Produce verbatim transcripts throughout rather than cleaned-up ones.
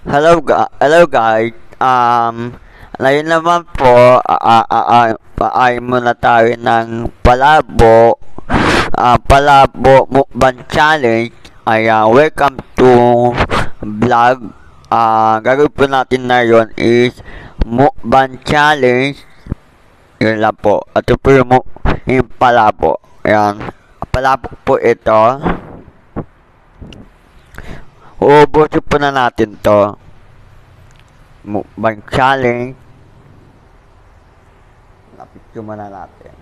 Hello, ga- hello guys. Um, ngayon naman po, ah, ah, ah, paay muna tayo ng palabo. Ah, palabo mukbang challenge. Ayan, welcome to vlog. Ah, gagawin po natin na yon is mukbang challenge. Yun lang po. At ito po yung, mu- yung palabo. Ayan, palabo po ito. Uubusin po na natin to. Mukbang challenge. Lapit ko muna natin.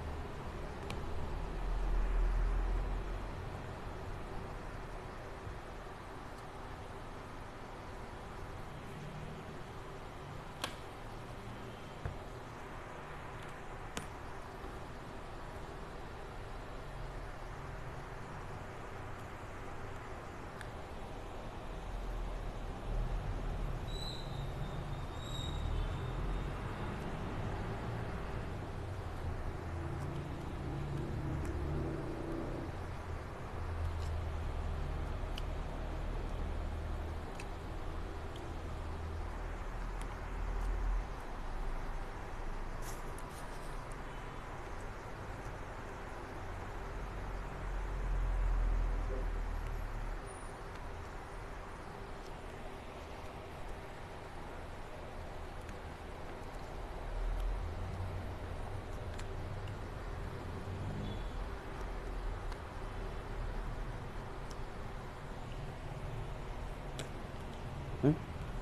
Hmm?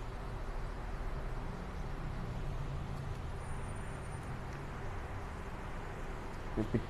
Repeat.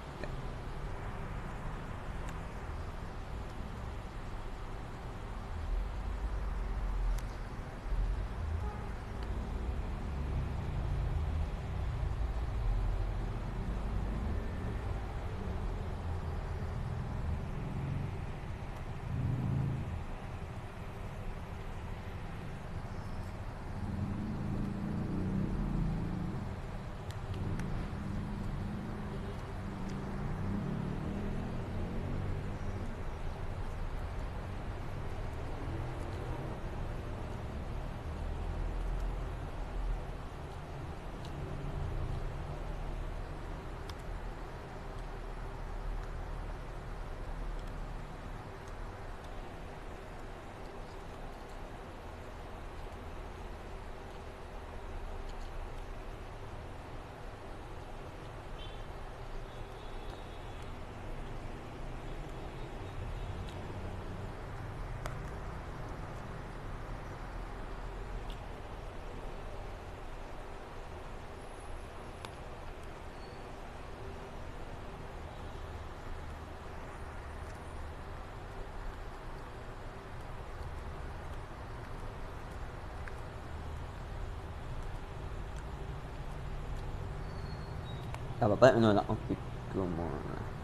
Tama pa, ano lang, ang pick ko muna.